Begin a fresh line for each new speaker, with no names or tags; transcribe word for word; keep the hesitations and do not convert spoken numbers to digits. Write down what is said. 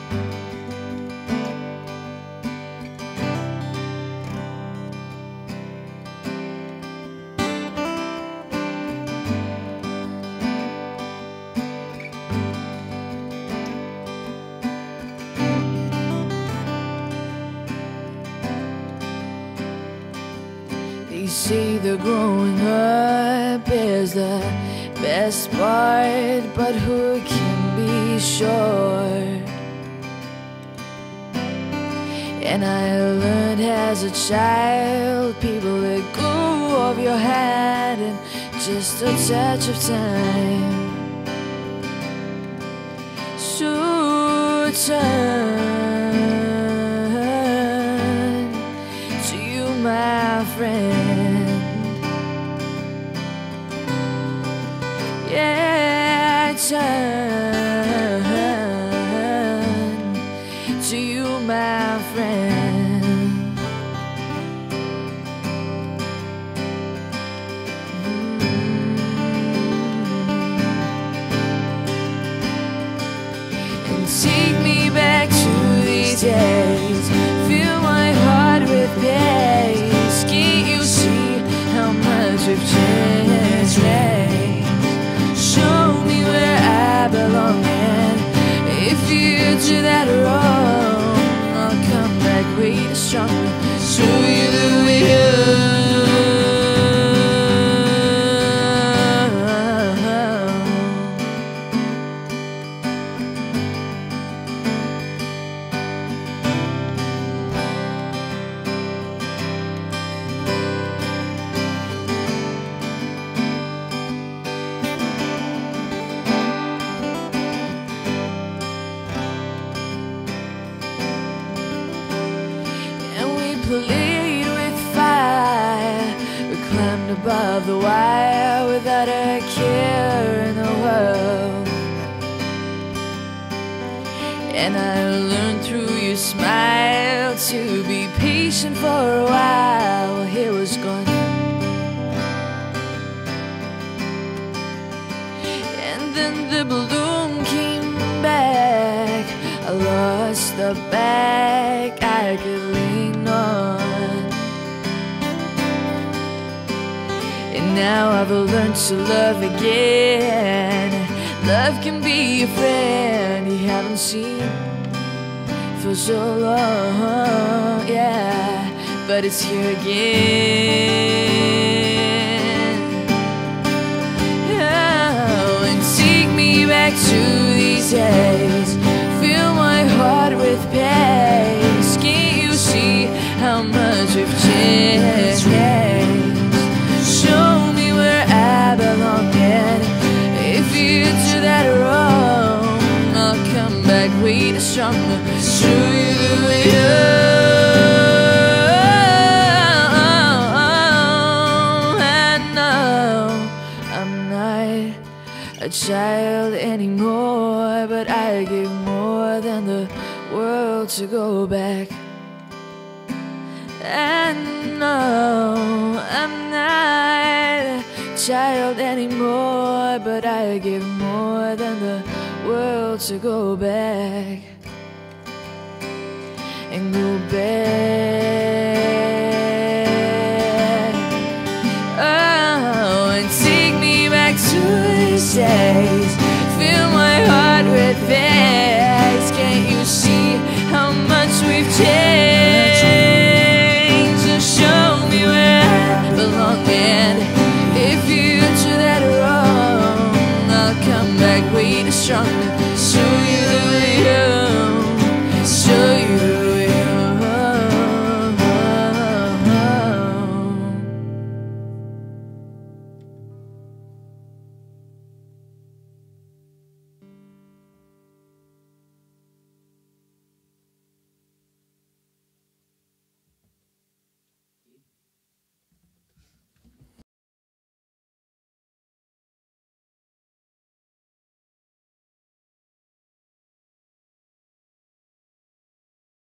They say that growing up is the best part, but who can be sure? And I learned as a child, people let go of your hand in just a touch of time. So turn to you, my friend. Yeah, turn to you, my friend. Mm-hmm. And take me back to these days, fill my heart with pace. Can't you see how much we've changed? Show me where I belong, and if you do that wrong, I'll come back way stronger, show you the way home. Played with fire, we climbed above the wire without a care in the world. And I learned through your smile to be patient for a while. Well, here was gone, and then the balloon came back. I lost the bag I could lean on, and now I've learned to love again. Love can be a friend you haven't seen for so long, yeah, but it's here again. Oh, and take me back to these days, fill my heart with pace. Can't you see how much we've changed? Show me where I belong, and if you do that wrong, I'll come back way stronger, show you the way home. And now I'm not a child anymore, but I give more than the world to go back. And no, I'm not a child anymore, but I give more than the world to go back and go back.